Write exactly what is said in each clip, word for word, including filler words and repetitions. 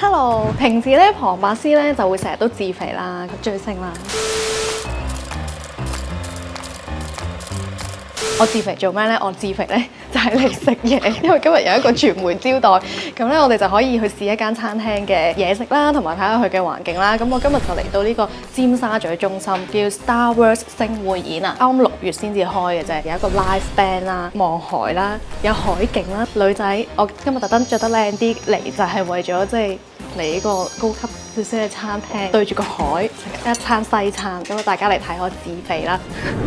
Hello， 平時咧龐伯斯咧就會成日都自肥啦，咁追星啦。我自肥做咩咧？我自肥咧就係嚟食嘢，因為今日有一個傳媒招待，咁咧我哋就可以去試一間餐廳嘅嘢食啦，同埋睇下佢嘅環境啦。咁我今日就嚟到呢個尖沙咀中心，叫 Star Wars 星匯演啊，啱啱六月先至開嘅啫，有一個 live band 啦，望海啦，有海景啦，女仔，我今日特登着得靚啲嚟，就係為咗即係嚟呢個高級少少嘅餐廳，對住個海食一餐西餐，咁啊大家嚟睇我自肥啦。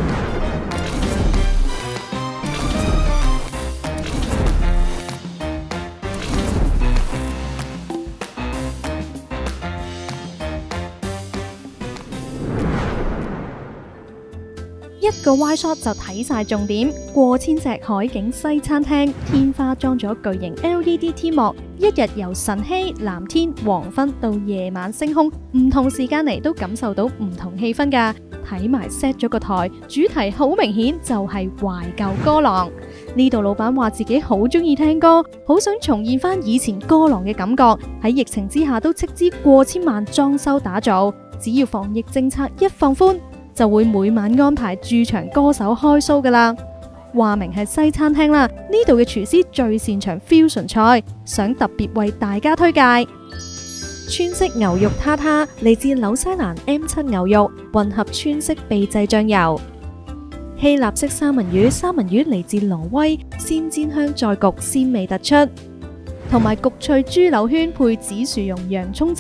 一個 wide shot 就睇晒重點，過千隻海景西餐廳，天花裝咗巨型 L E D 天幕，一日由晨曦、藍天、黃昏到夜晚星空，唔同時間嚟都感受到唔同氣氛㗎。睇埋 set 咗個台，主題好明顯就係懷舊歌廊。呢度老闆話自己好中意聽歌，好想重現翻以前歌廊嘅感覺。喺疫情之下都斥資過千萬裝修打造，只要防疫政策一放寬，就會每晚安排駐場歌手開 show 噶啦。話明係西餐廳啦，呢度嘅廚師最擅長 fusion 菜，想特別為大家推介川式牛肉塔塔，嚟自紐西蘭 M 七牛肉，混合川式秘製醬油。希臘式三文魚，三文魚嚟自挪威，先煎香再焗，鮮味突出。同埋焗脆豬柳圈配紫薯蓉洋葱汁。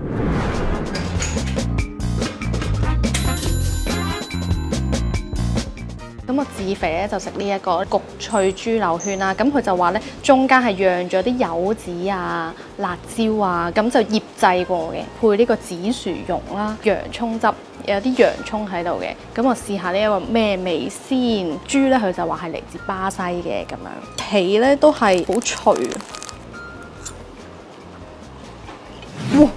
咁我自肥咧就食呢一個焗脆豬柳圈啦，咁佢就話咧中間係釀咗啲柚子啊、辣椒啊，咁就醃製過嘅，配呢個紫薯蓉啦、洋葱汁，有啲洋葱喺度嘅。咁我試下呢一個咩味先？豬咧佢就話係嚟自巴西嘅咁樣，皮咧都係好脆。哇！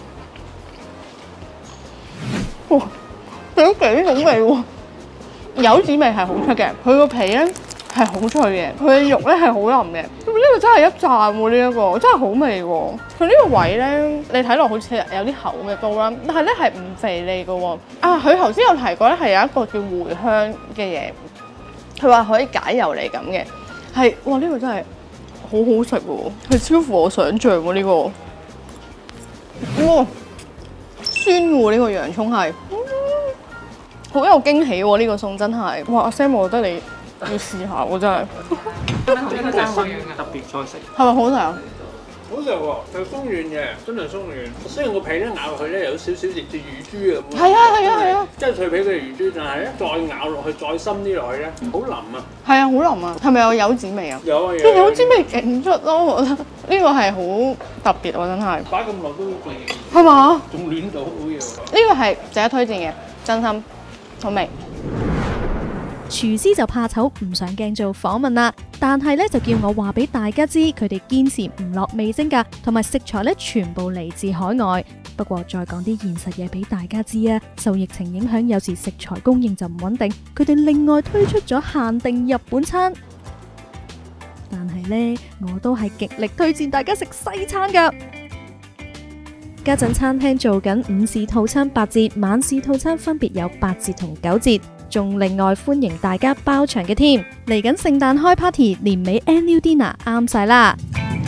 哇！都幾好味喎！柚子味係好出嘅，佢個皮咧係好脆嘅，佢嘅肉咧係好腍嘅。咁呢個真係一讚喎，呢一個真係好味喎。佢呢個位咧，你睇落好似有啲厚嘅膏啦，但係咧係唔肥膩嘅喎。啊，佢頭先有提過咧，係有一個叫茴香嘅嘢，佢話可以解油膩咁嘅，係哇呢個真係好好食喎，係超乎我想象喎呢個。哇，酸喎呢個洋葱係。好有驚喜喎！呢個餸真係，哇！阿 Sam， 我覺得你要試下喎，真係。 呢個係特別菜式， 係咪好食啊？ 好食喎，係鬆軟嘅，真係鬆軟。雖然個皮咧咬落去咧有少少似似乳豬咁。 係啊係啊係啊！ 即係脆皮嘅乳豬，但係咧再咬落去再深啲落去咧，好腍啊！ 係啊，好腍啊！係咪有柚子味啊？ 有啊有。 啲柚子味勁出咯，我覺得呢個係好特別喎，真係。 擺咁耐都仲係嘛？ 仲暖到好嘢喎！ 呢個係值得推薦嘅，真心。好味。廚師就怕醜唔上鏡做訪問啦，但係咧就叫我話俾大家知，佢哋堅持唔落味精㗎，同埋食材咧全部嚟自海外。不過再講啲現實嘢俾大家知啊，受疫情影響，有時食材供應就唔穩定，佢哋另外推出咗限定日本餐。但係咧，我都係極力推薦大家食西餐㗎。家陣餐廳做緊午市套餐八折，晚市套餐分別有八折同九折，仲另外歡迎大家包場嘅添。嚟緊聖誕開 party， 年尾 annual dinner 啱晒啦！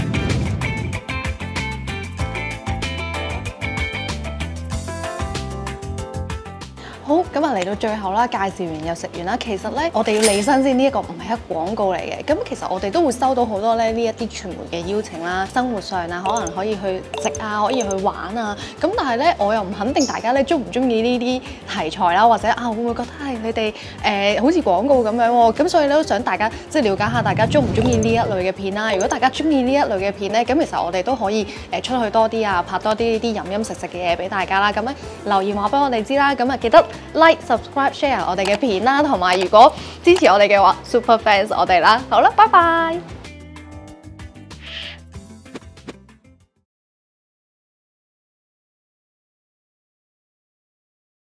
好，咁啊嚟到最後啦，介紹完又食完啦。其實咧，我哋要理身先，呢一個唔係一廣告嚟嘅。咁其實我哋都會收到好多咧呢一啲傳媒嘅邀請啦，生活上啊，可能可以去食啊，可以去玩啊。咁但係咧，我又唔肯定大家咧中唔中意呢啲題材啦，或者啊會唔會覺得係你哋誒、呃、好似廣告咁樣喎？咁所以咧都想大家即係了解下大家中唔中意呢一類嘅片啦。如果大家中意呢一類嘅片咧，咁其實我哋都可以誒出去多啲啊，拍多啲呢啲飲飲食食嘅嘢俾大家啦。咁咧留言話俾我哋知啦。咁啊記得 like、subscribe、share 我哋嘅片啦，同埋如果支持我哋嘅話 ，super fans 我哋啦。好啦，拜拜。